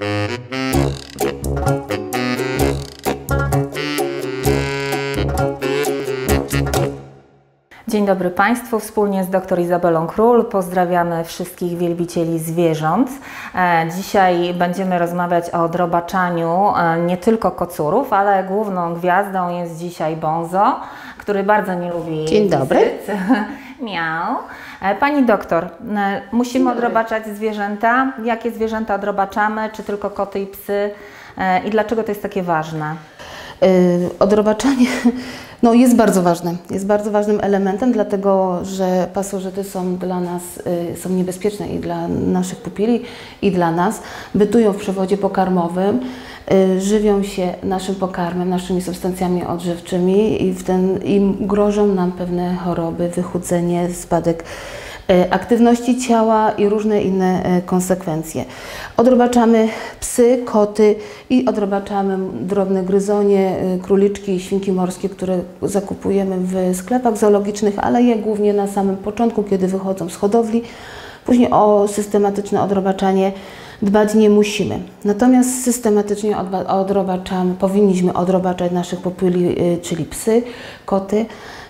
Dzień dobry Państwu. Wspólnie z dr Izabelą Król pozdrawiamy wszystkich wielbicieli zwierząt. Dzisiaj będziemy rozmawiać o drobaczaniu nie tylko kocurów, ale główną gwiazdą jest dzisiaj Bonzo, który bardzo nie lubi Dzień dobry. wizyt. Miau. Pani doktor, musimy odrobaczać zwierzęta. Jakie zwierzęta odrobaczamy? Czy tylko koty i psy? I dlaczego to jest takie ważne? Odrobaczanie jest bardzo ważne. Jest bardzo ważnym elementem, dlatego że pasożyty są dla nas są niebezpieczne i dla naszych pupili, i dla nas. Bytują w przewodzie pokarmowym, żywią się naszym pokarmem, naszymi substancjami odżywczymi i grożą nam pewne choroby, wychudzenie, spadek aktywności ciała i różne inne konsekwencje. Odrobaczamy psy, koty i odrobaczamy drobne gryzonie, króliczki i świnki morskie, które zakupujemy w sklepach zoologicznych, ale je głównie na samym początku, kiedy wychodzą z hodowli. Później o systematyczne odrobaczanie dbać nie musimy. Natomiast systematycznie powinniśmy odrobaczać naszych pupili, czyli psy, koty.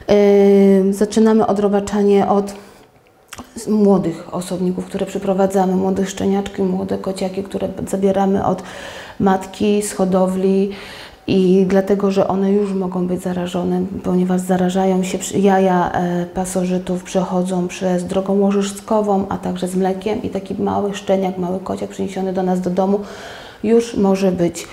Zaczynamy odrobaczanie od młodych osobników, które przyprowadzamy, młodych szczeniaczki, młode kociaki, które zabieramy od matki z hodowli i dlatego, że one już mogą być zarażone, ponieważ zarażają się, jaja pasożytów przechodzą przez drogą łożyskową, a także z mlekiem i taki mały szczeniak, mały kociak przyniesiony do nas do domu już może być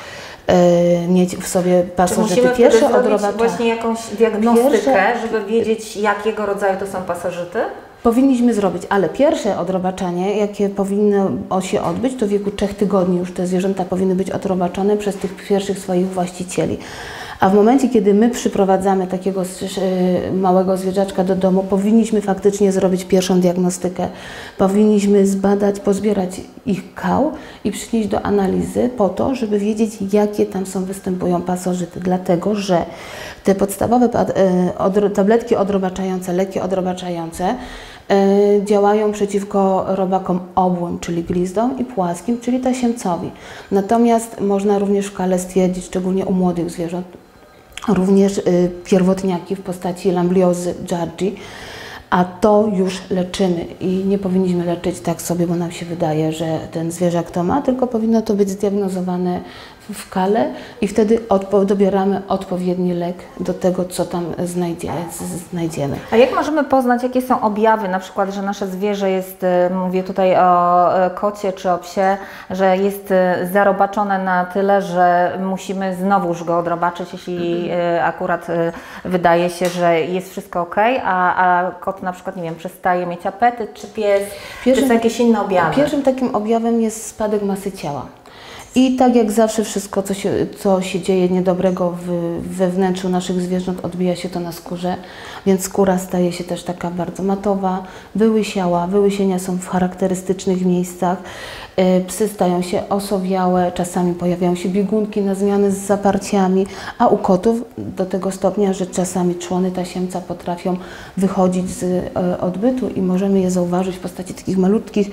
mieć w sobie pasożyty. Musimy pierwsze odrobaczać właśnie jakąś diagnostykę, żeby wiedzieć, jakiego rodzaju to są pasożyty? Powinniśmy zrobić, ale pierwsze odrobaczanie, jakie powinno się odbyć, to w wieku 3 tygodni już te zwierzęta powinny być odrobaczone przez tych pierwszych swoich właścicieli. A w momencie, kiedy my przyprowadzamy takiego małego zwierzaczka do domu, powinniśmy faktycznie zrobić pierwszą diagnostykę. Powinniśmy zbadać, pozbierać ich kał i przynieść do analizy po to, żeby wiedzieć, jakie tam występują pasożyty. Dlatego, że te podstawowe tabletki odrobaczające, leki odrobaczające działają przeciwko robakom obłym, czyli glizdom, i płaskim, czyli tasiemcowi. Natomiast można również w kale stwierdzić, szczególnie u młodych zwierząt, również pierwotniaki w postaci lambliozy Giardi, a to już leczymy i nie powinniśmy leczyć tak sobie, bo nam się wydaje, że ten zwierzak to ma, tylko powinno to być zdiagnozowane w kale i wtedy dobieramy odpowiedni lek do tego, co tam znajdziemy. A jak możemy poznać, jakie są objawy, na przykład, że nasze zwierzę jest, mówię tutaj o kocie czy o psie, że jest zarobaczone na tyle, że musimy znowuż go odrobaczyć, jeśli akurat wydaje się, że jest wszystko ok, a kot na przykład, nie wiem, przestaje mieć apetyt, czy pies, czy są jakieś inne objawy? Pierwszym takim objawem jest spadek masy ciała. I tak jak zawsze wszystko, co się dzieje niedobrego we wnętrzu naszych zwierząt, odbija się to na skórze, więc skóra staje się też taka bardzo matowa, wyłysiała, wyłysienia są w charakterystycznych miejscach, psy stają się osowiałe, czasami pojawiają się biegunki na zmiany z zaparciami, a u kotów do tego stopnia, że czasami człony tasiemca potrafią wychodzić z odbytu i możemy je zauważyć w postaci takich malutkich,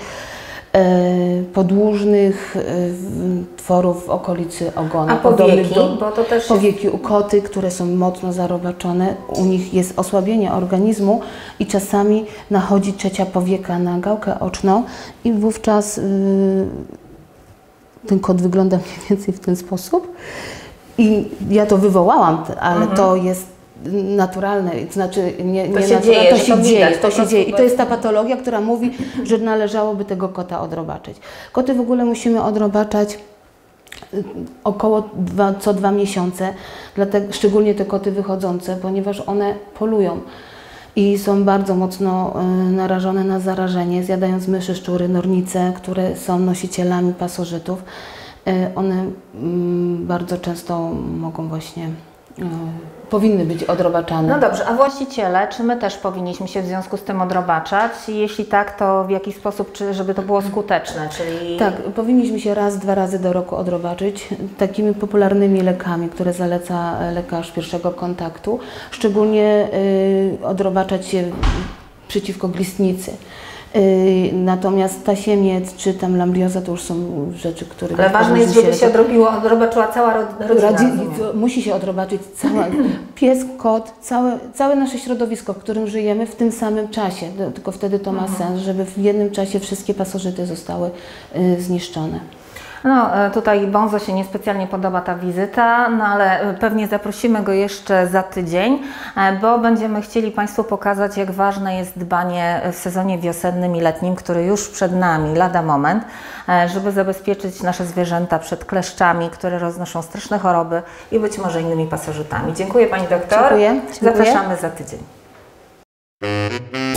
podłużnych tworów w okolicy ogona. A powieki? Bo to też powieki u koty, które są mocno zarobaczone, u nich jest osłabienie organizmu i czasami nachodzi trzecia powieka na gałkę oczną i wówczas ten kot wygląda mniej więcej w ten sposób. I ja to wywołałam, ale to jest naturalne, to znaczy to się dzieje. I to jest ta patologia, która mówi, że należałoby tego kota odrobaczyć. Koty w ogóle musimy odrobaczać około co 2 miesiące, dlatego, szczególnie te koty wychodzące, ponieważ one polują i są bardzo mocno narażone na zarażenie, zjadając myszy, szczury, nornice, które są nosicielami pasożytów. One bardzo często mogą właśnie powinny być odrobaczane. No dobrze, a właściciele, czy my też powinniśmy się w związku z tym odrobaczać? Jeśli tak, to w jaki sposób, żeby to było skuteczne? Czyli... Tak, powinniśmy się raz, 2 razy do roku odrobaczyć takimi popularnymi lekami, które zaleca lekarz pierwszego kontaktu. Szczególnie odrobaczać się przeciwko glistnicy. Natomiast tasiemiec czy tam lambrioza to już są rzeczy, które... Ale ważne jest, żeby się odrobaczyła cała rodzina. Musi się odrobaczyć cała, pies, kot, całe nasze środowisko, w którym żyjemy w tym samym czasie. Tylko wtedy to ma sens, żeby w jednym czasie wszystkie pasożyty zostały zniszczone. No, tutaj Bonzo się niespecjalnie podoba ta wizyta, no ale pewnie zaprosimy go jeszcze za tydzień, bo będziemy chcieli Państwu pokazać, jak ważne jest dbanie w sezonie wiosennym i letnim, który już przed nami, lada moment, żeby zabezpieczyć nasze zwierzęta przed kleszczami, które roznoszą straszne choroby i być może innymi pasożytami. Dziękuję Pani doktor. Dziękuję. Zapraszamy za tydzień.